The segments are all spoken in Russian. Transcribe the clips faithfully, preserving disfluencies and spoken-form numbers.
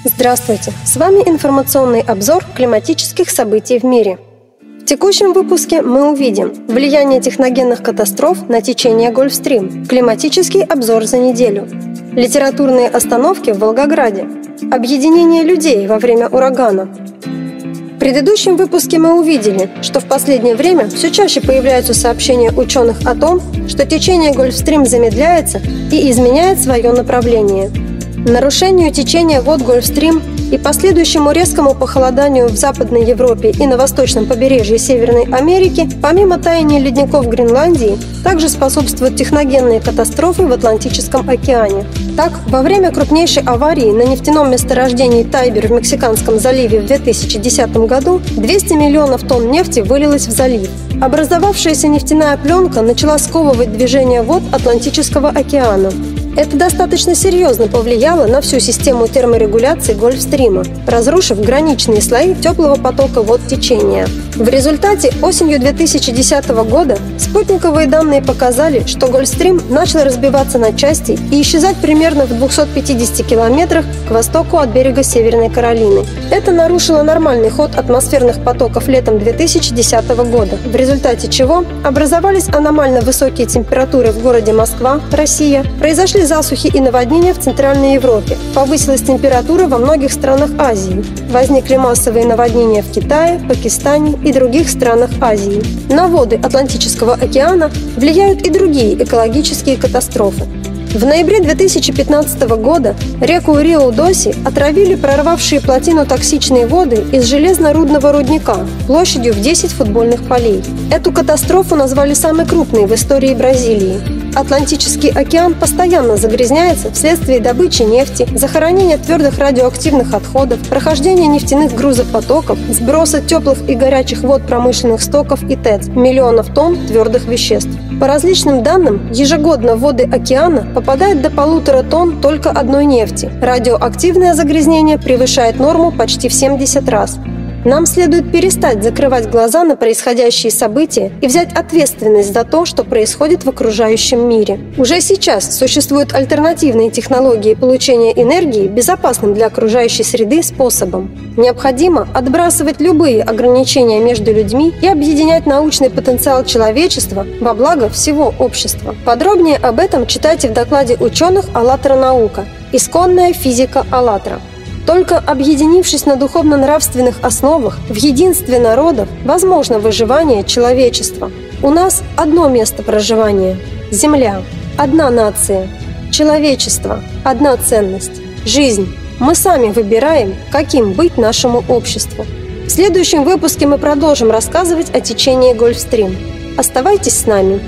Здравствуйте! С вами информационный обзор климатических событий в мире. В текущем выпуске мы увидим влияние техногенных катастроф на течение Гольфстрим, климатический обзор за неделю, литературные остановки в Волгограде, объединение людей во время урагана. В предыдущем выпуске мы увидели, что в последнее время все чаще появляются сообщения ученых о том, что течение Гольфстрим замедляется и изменяет свое направление. Нарушению течения вод Гольфстрим и последующему резкому похолоданию в Западной Европе и на восточном побережье Северной Америки, помимо таяния ледников Гренландии, также способствуют техногенные катастрофы в Атлантическом океане. Так, во время крупнейшей аварии на нефтяном месторождении Тайбер в Мексиканском заливе в две тысячи десятом году двести миллионов тонн нефти вылилось в залив. Образовавшаяся нефтяная пленка начала сковывать движение вод Атлантического океана. Это достаточно серьезно повлияло на всю систему терморегуляции Гольфстрима, разрушив граничные слои теплого потока вод течения. В результате осенью две тысячи десятого года спутниковые данные показали, что Гольфстрим начал разбиваться на части и исчезать примерно в двухстах пятидесяти километрах к востоку от берега Северной Каролины. Это нарушило нормальный ход атмосферных потоков летом две тысячи десятого года, в результате чего образовались аномально высокие температуры в городе Москва, Россия, произошли засухи и наводнения в Центральной Европе, повысилась температура во многих странах Азии, возникли массовые наводнения в Китае, Пакистане и других странах Азии. На воды Атлантического океана влияют и другие экологические катастрофы. В ноябре две тысячи пятнадцатого года реку Рио-Доси отравили прорвавшие плотину токсичные воды из железно-рудного рудника площадью в десять футбольных полей. Эту катастрофу назвали самой крупной в истории Бразилии. Атлантический океан постоянно загрязняется вследствие добычи нефти, захоронения твердых радиоактивных отходов, прохождения нефтяных грузопотоков, сброса теплых и горячих вод промышленных стоков и ТЭЦ, миллионов тонн твердых веществ. По различным данным, ежегодно в воды океана попадает до полутора тонн только одной нефти. Радиоактивное загрязнение превышает норму почти в семьдесят раз. Нам следует перестать закрывать глаза на происходящие события и взять ответственность за то, что происходит в окружающем мире. Уже сейчас существуют альтернативные технологии получения энергии безопасным для окружающей среды способом. Необходимо отбрасывать любые ограничения между людьми и объединять научный потенциал человечества во благо всего общества. Подробнее об этом читайте в докладе ученых «АЛЛАТРА наука. Исконная физика АЛЛАТРА». Только объединившись на духовно-нравственных основах в единстве народов, возможно выживание человечества. У нас одно место проживания – Земля, одна нация, человечество, одна ценность, жизнь. Мы сами выбираем, каким быть нашему обществу. В следующем выпуске мы продолжим рассказывать о течении Гольфстрим. Оставайтесь с нами.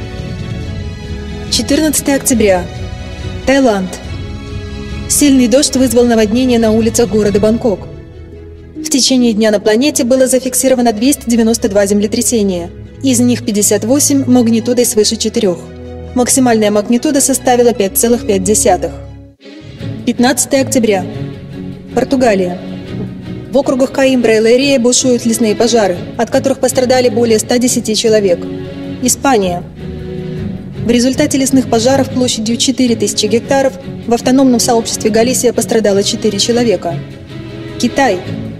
четырнадцатого октября. Таиланд. Сильный дождь вызвал наводнение на улицах города Бангкок. В течение дня на планете было зафиксировано двести девяносто два землетрясения, из них пятьдесят восемь магнитудой свыше четырёх. Максимальная магнитуда составила пять целых пять десятых. пятнадцатого октября. Португалия. В округах Коимбра и Лейрия бушуют лесные пожары, от которых пострадали более ста десяти человек. Испания. В результате лесных пожаров площадью четыре тысячи гектаров в автономном сообществе Галисия пострадало четыре человека. Китай.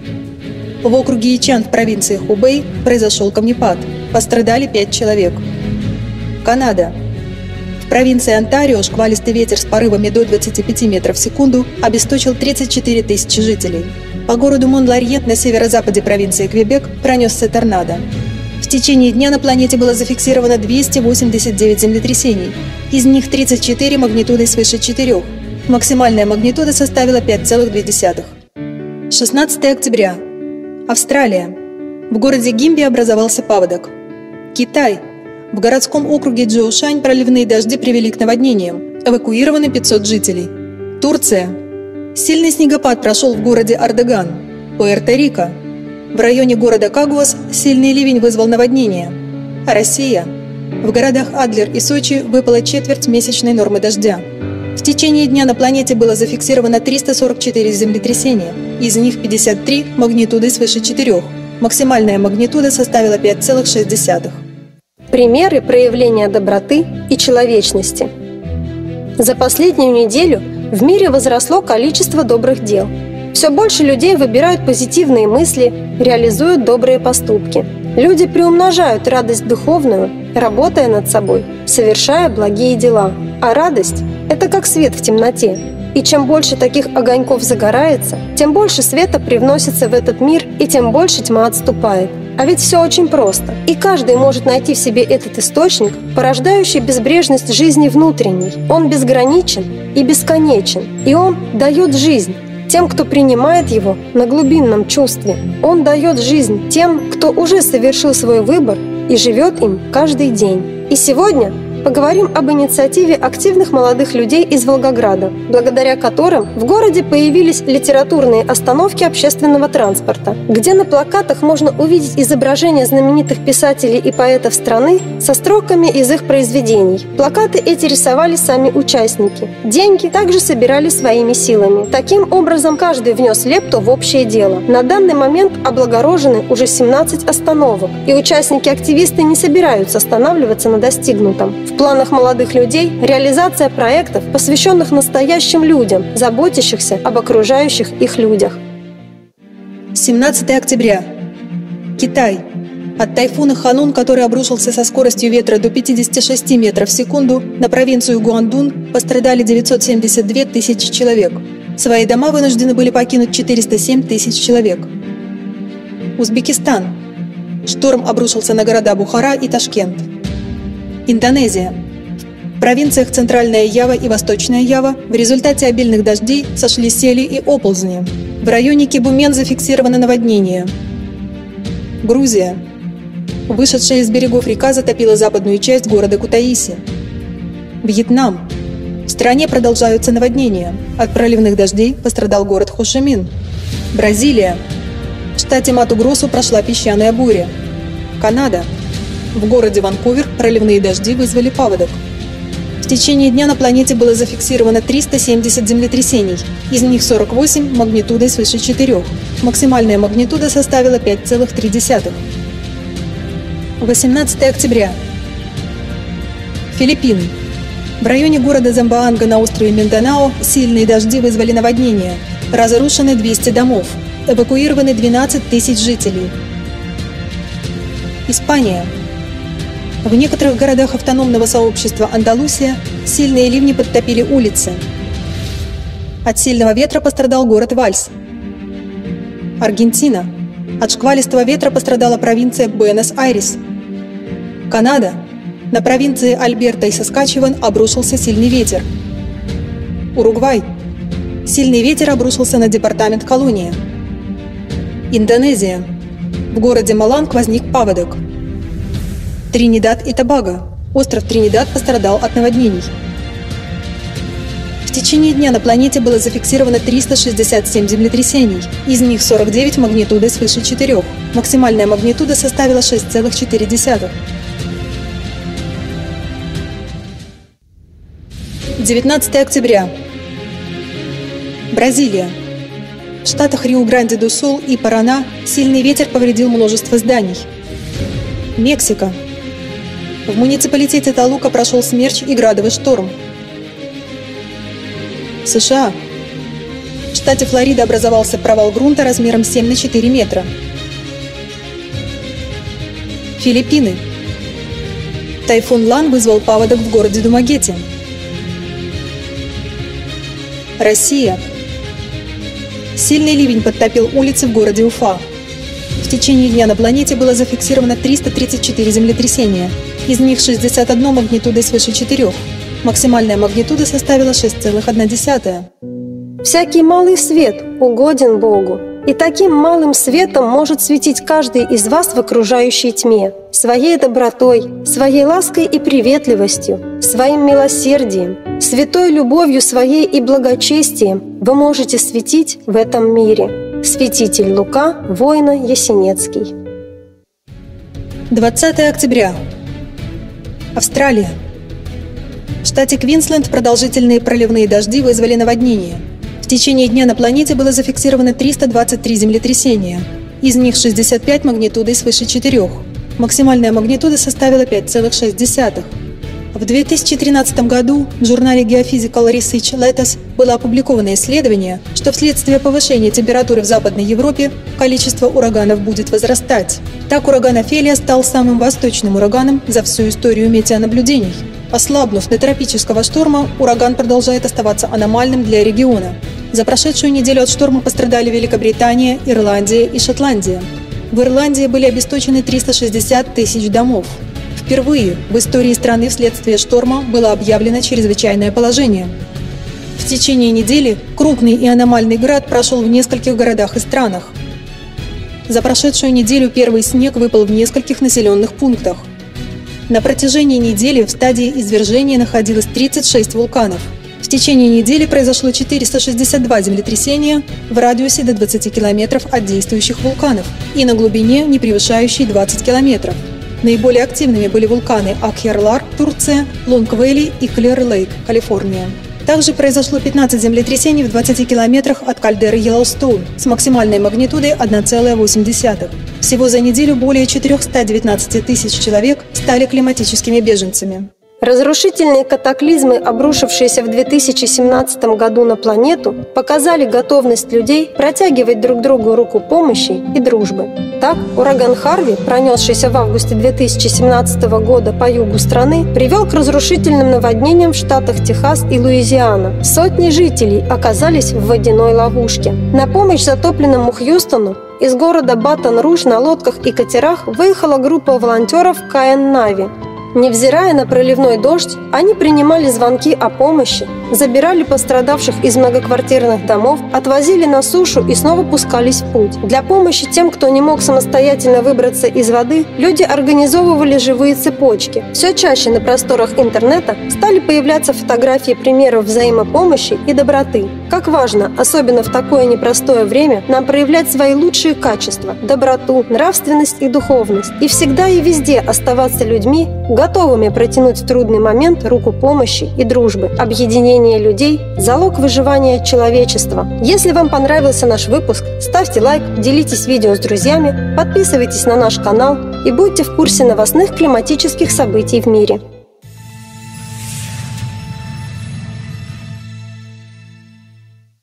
В округе Ичан в провинции Хубэй произошел камнепад. Пострадали пять человек. Канада. В провинции Онтарио шквалистый ветер с порывами до двадцати пяти метров в секунду обесточил тридцать четыре тысячи жителей. По городу Мон-Ларьет на северо-западе провинции Квебек пронесся торнадо. В течение дня на планете было зафиксировано двести восемьдесят девять землетрясений, из них тридцать четыре магнитудой свыше четырёх. Максимальная магнитуда составила пять целых две десятых. шестнадцатого октября. Австралия. В городе Гимби образовался паводок. Китай. В городском округе Чжоушань проливные дожди привели к наводнениям. Эвакуированы пятьсот жителей. Турция. Сильный снегопад прошел в городе Ардеган. Пуэрто-Рико. В районе города Кагуас сильный ливень вызвал наводнение. Россия. В городах Адлер и Сочи выпала четверть месячной нормы дождя. В течение дня на планете было зафиксировано триста сорок четыре землетрясения, из них пятьдесят три магнитудой свыше четырёх. Максимальная магнитуда составила пять целых шесть десятых. Примеры проявления доброты и человечности. За последнюю неделю в мире возросло количество добрых дел. Все больше людей выбирают позитивные мысли, реализуют добрые поступки. Люди приумножают радость духовную, работая над собой, совершая благие дела. А радость – это как свет в темноте. И чем больше таких огоньков загорается, тем больше света привносится в этот мир, и тем больше тьма отступает. А ведь все очень просто. И каждый может найти в себе этот источник, порождающий безбрежность жизни внутренней. Он безграничен и бесконечен. И он дает жизнь тем, кто принимает его на глубинном чувстве. Он дает жизнь тем, кто уже совершил свой выбор и живет им каждый день. И сегодня поговорим об инициативе активных молодых людей из Волгограда, благодаря которым в городе появились литературные остановки общественного транспорта, где на плакатах можно увидеть изображения знаменитых писателей и поэтов страны со строками из их произведений. Плакаты эти рисовали сами участники. Деньги также собирали своими силами. Таким образом, каждый внес лепту в общее дело. На данный момент облагорожены уже семнадцать остановок, и участники-активисты не собираются останавливаться на достигнутом. В планах молодых людей реализация проектов, посвященных настоящим людям, заботящихся об окружающих их людях. семнадцатое октября. Китай. От тайфуна Ханун, который обрушился со скоростью ветра до пятидесяти шести метров в секунду, на провинцию Гуандун пострадали девятьсот семьдесят две тысячи человек. Свои дома вынуждены были покинуть четыреста семь тысяч человек. Узбекистан. Шторм обрушился на города Бухара и Ташкент. Индонезия. В провинциях Центральная Ява и Восточная Ява в результате обильных дождей сошли сели и оползни. В районе Кебумен зафиксировано наводнение. Грузия. Вышедшая из берегов река затопила западную часть города Кутаиси. Вьетнам. В стране продолжаются наводнения. От проливных дождей пострадал город Хошимин. Бразилия. В штате Мату-Гросу прошла песчаная буря. Канада. В городе Ванкувер проливные дожди вызвали паводок. В течение дня на планете было зафиксировано триста семьдесят землетрясений, из них сорок восемь магнитудой свыше четырёх. Максимальная магнитуда составила пять целых три десятых. восемнадцатое октября. Филиппины. В районе города Замбоанга на острове Минданао сильные дожди вызвали наводнение. Разрушены двести домов. Эвакуированы двенадцать тысяч жителей. Испания. В некоторых городах автономного сообщества Андалусия сильные ливни подтопили улицы. От сильного ветра пострадал город Вальс. Аргентина. От шквалистого ветра пострадала провинция Буэнос-Айрес. Канада. На провинции Альберта и Саскачеван обрушился сильный ветер. Уругвай. Сильный ветер обрушился на департамент Колония. Индонезия. В городе Маланг возник паводок. Тринидад и Тобаго. Остров Тринидад пострадал от наводнений. В течение дня на планете было зафиксировано триста шестьдесят семь землетрясений, из них сорок девять магнитудой свыше четырёх. Максимальная магнитуда составила шесть целых четыре десятых. девятнадцатое октября. Бразилия. В штатах Риу-Гранди-ду-Сул и Парана сильный ветер повредил множество зданий. Мексика. В муниципалитете Толука прошел смерч и градовый шторм. США. В штате Флорида образовался провал грунта размером семь на четыре метра. Филиппины. Тайфун Лан вызвал паводок в городе Думагете. Россия. Сильный ливень подтопил улицы в городе Уфа. В течение дня на планете было зафиксировано триста тридцать четыре землетрясения, из них шестьдесят одна магнитудой свыше четырёх. Максимальная магнитуда составила шесть целых одна десятая. Всякий малый свет угоден Богу, и таким малым светом может светить каждый из вас в окружающей тьме, своей добротой, своей лаской и приветливостью, своим милосердием, святой любовью своей и благочестием вы можете светить в этом мире. Святитель Лука, Война Ясенецкий. двадцатое октября. Австралия. В штате Квинсленд продолжительные проливные дожди вызвали наводнение. В течение дня на планете было зафиксировано триста двадцать три землетрясения, из них шестьдесят пять магнитудой свыше четырёх. Максимальная магнитуда составила пять целых шесть десятых. В две тысячи тринадцатом году в журнале Geophysical Research Letters было опубликовано исследование, что вследствие повышения температуры в Западной Европе количество ураганов будет возрастать. Так ураган Офелия стал самым восточным ураганом за всю историю метеонаблюдений. Ослабнув до тропического шторма, ураган продолжает оставаться аномальным для региона. За прошедшую неделю от шторма пострадали Великобритания, Ирландия и Шотландия. В Ирландии были обесточены триста шестьдесят тысяч домов. Впервые в истории страны вследствие шторма было объявлено чрезвычайное положение. В течение недели крупный и аномальный град прошел в нескольких городах и странах. За прошедшую неделю первый снег выпал в нескольких населенных пунктах. На протяжении недели в стадии извержения находилось тридцать шесть вулканов. В течение недели произошло четыреста шестьдесят два землетрясения в радиусе до двадцати километров от действующих вулканов и на глубине, не превышающей двадцать километров. Наиболее активными были вулканы Акьярлар, Турция, Лонг-Вэлли и Клэр-Лейк, Калифорния. Также произошло пятнадцать землетрясений в двадцати километрах от кальдеры Йеллоустоун с максимальной магнитудой одна целая восемь десятых. Всего за неделю более четырёхсот девятнадцати тысяч человек стали климатическими беженцами. Разрушительные катаклизмы, обрушившиеся в две тысячи семнадцатом году на планету, показали готовность людей протягивать друг другу руку помощи и дружбы. Так, ураган Харви, пронесшийся в августе две тысячи семнадцатого года по югу страны, привел к разрушительным наводнениям в штатах Техас и Луизиана. Сотни жителей оказались в водяной ловушке. На помощь затопленному Хьюстону из города Батон-Руж на лодках и катерах выехала группа волонтеров ка эн Нави. Невзирая на проливной дождь, они принимали звонки о помощи, забирали пострадавших из многоквартирных домов, отвозили на сушу и снова пускались в путь. Для помощи тем, кто не мог самостоятельно выбраться из воды, люди организовывали живые цепочки. Все чаще на просторах интернета стали появляться фотографии примеров взаимопомощи и доброты. Как важно, особенно в такое непростое время, нам проявлять свои лучшие качества – доброту, нравственность и духовность. И всегда и везде оставаться людьми, готовыми протянуть в трудный момент руку помощи и дружбы. Объединение людей – залог выживания человечества. Если вам понравился наш выпуск, ставьте лайк, делитесь видео с друзьями, подписывайтесь на наш канал и будьте в курсе новостных климатических событий в мире.